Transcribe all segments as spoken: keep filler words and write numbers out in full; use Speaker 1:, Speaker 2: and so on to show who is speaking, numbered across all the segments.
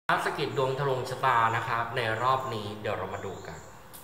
Speaker 1: อัสกิจดวงทะลวงชะตานะครับในรอบนี้เดี๋ยวเรามาดูกัน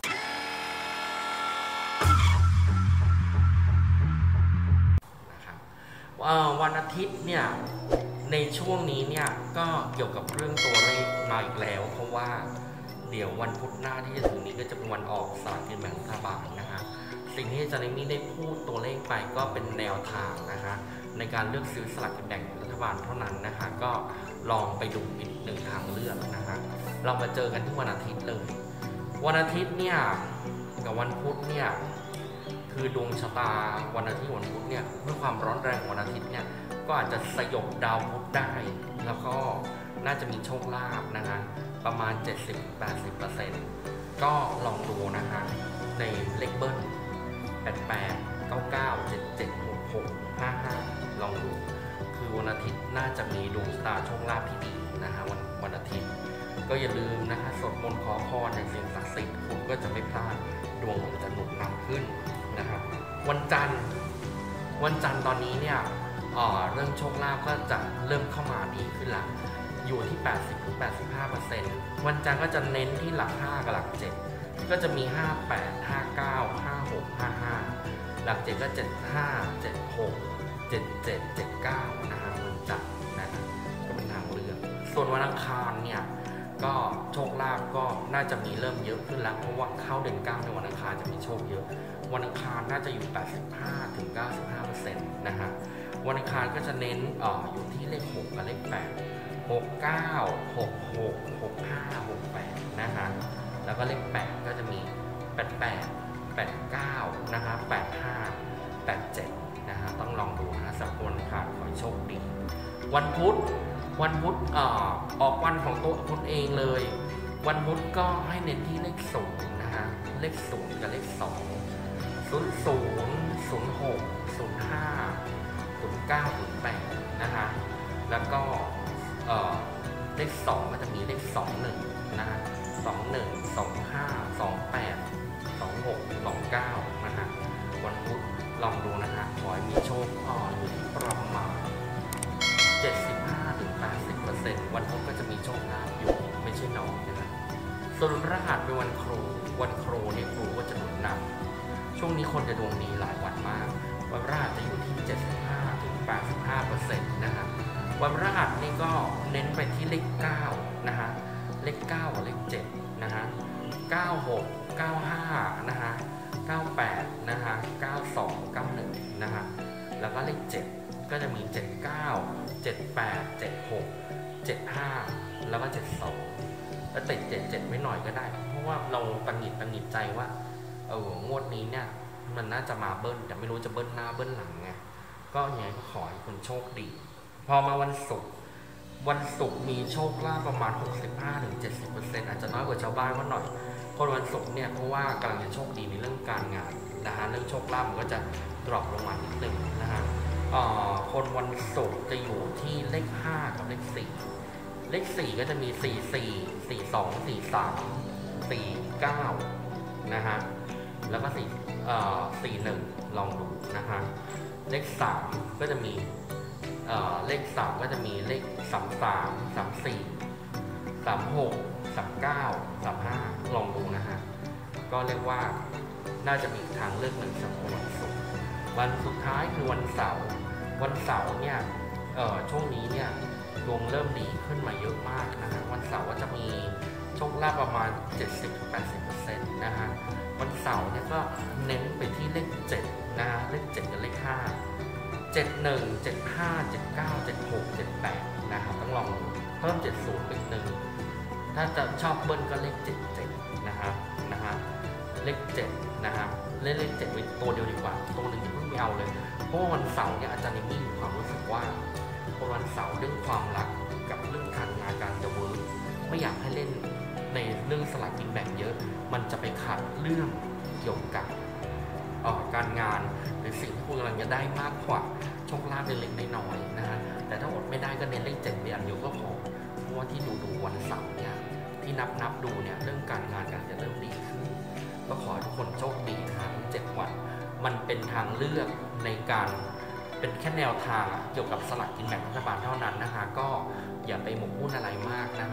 Speaker 1: นะครับวันอาทิตย์เนี่ยในช่วงนี้เนี่ยก็เกี่ยวกับเรื่องตัวเลขมาอีกแล้วเพราะว่าเดี๋ยววันพุธหน้าที่จะถึงนี้ก็จะเป็นวันออกสลากกินแบ่งรัฐบาลนะฮะสิ่งที่อาจารย์มี่ได้พูดตัวเลขไปก็เป็นแนวทางนะคะในการเลือกซื้อสลากกินแบ่งรัฐบาลเท่านั้นนะคะก็ลองไปดูอีกหนึ่งทางเลือกนะคะเรามาเจอกันที่วันอาทิตย์เลยวันอาทิตย์เนี่ยกับวันพุธเนี่ยคือดวงชะตาวันอาทิตย์วันพุธเนี่ยด้วยความร้อนแรงวันอาทิตย์เนี่ยก็อาจจะสยบดาวพุธได้แล้วก็น่าจะมีโชคลาภนะคะประมาณ เจ็ดสิบถึงแปดสิบเปอร์เซ็นต์ ก็ลองดูนะคะในเลขเบิ้ลแปด แปด เก้า เก้า เจ็ด เจ็ด หก หก ห้า ห้าลองดูคือวันอาทิตย์น่าจะมีดวงชะตาโชคลาภที่ดีนะคะวันวันอาทิตย์ก็อย่าลืมนะคะสวดมนต์ขอพรในสิ่งศักดิ์สิทธิ์คุณก็จะไม่พลาดดวงจะหนุนนำขึ้นนะครับวันจันทร์วันจันทร์ตอนนี้เนี่ยเรื่องโชคลาภก็จะเริ่มเข้ามาดีขึ้นละอยู่ที่ แปดสิบถึงแปดสิบห้าเปอร์เซ็นต์ วันจันทร์ก็จะเน้นที่หลักห้ากับหลักเจ็ดก็จะมีห้า แปด ห้า เก้า ห้า หก ห้า ห้าหลักเจ็ดก็เจ็ด ห้า เจ็ด หก เจ็ด เจ็ด เจ็ด เก้านะฮะวันจันทร์นะก็เป็นทางเลือกส่วนวันอังคารเนี่ยก็โชคลาภก็น่าจะมีเริ่มเยอะขึ้นแล้วเพราะว่าเข้าเดือนเก้าในวันอังคารจะมีโชคเยอะวันอังคารน่าจะอยู่ แปดสิบห้าถึงเก้าสิบห้าเปอร์เซ็นต์ นะฮะวันอังคารก็จะเน้นอออยู่ที่เลขหกกับเลขแปด หก เก้า หก หก หก ห้า หก แปดนะฮะแล้วก็เลขแปดก็จะมีแปด แปด แปด เก้านะฮะแปด ห้า แปด เจ็ดนะฮะต้องลองดูนะสักวันอังคารขอให้โชคดีวันพุธวันพุธเอ่อออกวันของตัวคุณเองเลยวันพุธก็ให้เน้นที่เลขศูนย์นะฮะเลขศูนย์กับเลขสองศูนย์ศูนย์ศูนย์หกศูนย์ห้าศูนย์เก้าศูนย์แปดนะฮะแล้วก็เอ่อเลขสองก็จะมีเลขสองหนึ่งนะฮะสองหนึ่งสองห้าสองแปดสองหกสองเก้านะฮะวันพุธลองดูนะฮะขอให้มีโชคอ่อนอยู่ที่ประมาณ เจ็ดสิบห้าถึงแปดสิบเปอร์เซ็นต์ วันพุธก็จะมีโชคลาภอยู่ไม่ใช่น้อยนะครับส่วนพฤหัสเป็นวันครูวันครูเนี่ยครูก็จะหนุนนำช่วงนี้คนจะดวงดีหลายวันมากวันพฤหัสจะอยู่ที่ เจ็ดสิบห้าถึงแปดสิบห้าเปอร์เซ็นต์ นะฮะวันพฤหัสนี่ก็เน้นไปที่เลขเก้านะฮะเลขเก้ากับเลขเจ็ดนะฮะเก้า หก เก้า ห้านะฮะเก้า แปดนะฮะเก้า สอง เก้า หนึ่งนะฮะแล้วก็เลขเจ็ดก็จะมีเจ็ด เก้า เจ็ด แปด เจ็ด หก เจ็ด ห้าแล้วก็เจ็ด สองแล้วติดเจ็ด เจ็ดไว้หน่อยก็ได้เพราะว่าเราตังหงิดตังหงิดใจว่าเอองวดนี้เนี่ยมันน่าจะมาเบิ้ลแต่ไม่รู้จะเบิ้ลหน้าเบิ้ลหลังไงก็ยังไงก็ขอให้คุณโชคดีพอมาวันศุกร์วันศุกร์มีโชคลาภประมาณ หกสิบห้าถึงเจ็ดสิบเปอร์เซ็นต์ อาจจะน้อยกว่าชาวบ้านก็หน่อยคนวันศุกร์เนี่ยเพราะว่ากำลังจะโชคดีในเรื่องการงานนะฮะเรื่องโชคลาภมันก็จะดรอปลงมานิดนึงนะฮะคนวันศุกร์จะอยู่ที่เลขห้ากับเลขสี่เลขสี่ก็จะมีสี่ สี่ สี่ สอง สี่ สาม สี่ เก้านะฮะแล้วก็สี่เอ่อสี่ หนึ่งลองดูนะฮะเลขสามก็จะมีเอ่อเลขสามก็จะมีเลขสาม สาม สาม สี่ สาม หก สาม เก้า สาม ห้าลองดูนะฮะก็เรียกว่าน่าจะมีทางเลือกหนึ่งสำหรับวันศุกร์วันสุดท้ายคือวันเสาร์วันเสาร์เนี่ยเอ่อช่วงนี้เนี่ยดวงเริ่มดีขึ้นมาเยอะมากนะฮะวันเสาร์ก็จะมีโชคลาภประมาณ เจ็ดสิบถึงแปดสิบเปอร์เซ็นต์ นะฮะวันเสาร์เนี่ยก็เน้นไปที่เลขเจ็ดนะฮะเลขเจ็ดกับเลขห้า เจ็ด หนึ่ง เจ็ด ห้า เจ็ด เก้า เจ็ด หก เจ็ด แปดนะครับต้องลองเพิ่มเจ็ดสิบอีกหนึ่งถ้าจะชอบเบิ้ลก็เลขเจ็ด เจ็ดนะครับนะฮะเลขเจ็ดนะครับเล่นเลขเจ็ดไว้ตัวเดียวดีกว่าตัวหนึ่งอย่าเพิ่งไม่เอาเลยเพราะวันเสาร์เนี่ยอาจารย์นิมี่มีความรู้สึกว่าวันเสาร์เรื่องความรักกับเรื่องการงานการจะเวิร์กไม่อยากให้เล่นในเรื่องสลากกินแบ่งเยอะมันจะไปขัดเรื่องเกี่ยวกับการงานหรือสิ่งที่คุณกำลังจะได้มากกว่าโชคลาภเล็กๆน้อยๆนะฮะแต่ถ้าอดไม่ได้ก็เน้นเลขเจ็ดเดียวก็พอเพราะว่าที่ดูดูวันเสาร์เนี่ยที่นับนับดูเนี่ยเรื่องการงานการจะเริ่มดีขึ้นก็ขอให้ทุกคนโชคดีนะฮะเจ็ดวันมันเป็นทางเลือกในการเป็นแค่แนวทางเกี่ยวกับสลากกินแบ่งรัฐบาลเท่านั้นนะคะก็อย่าไปหมกมุ่นอะไรมากนะคะ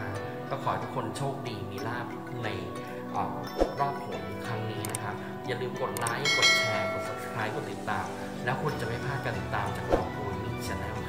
Speaker 1: ก็ขอให้ทุกคนโชคดีมีลาภในรอบโหนครั้งนี้นะครับอย่าลืมกดไลค์กดแชร์กด ซับสไครบ์ กดติดตามแล้วคุณจะไม่พลาดการติดตามจากเราโดยมิชแนล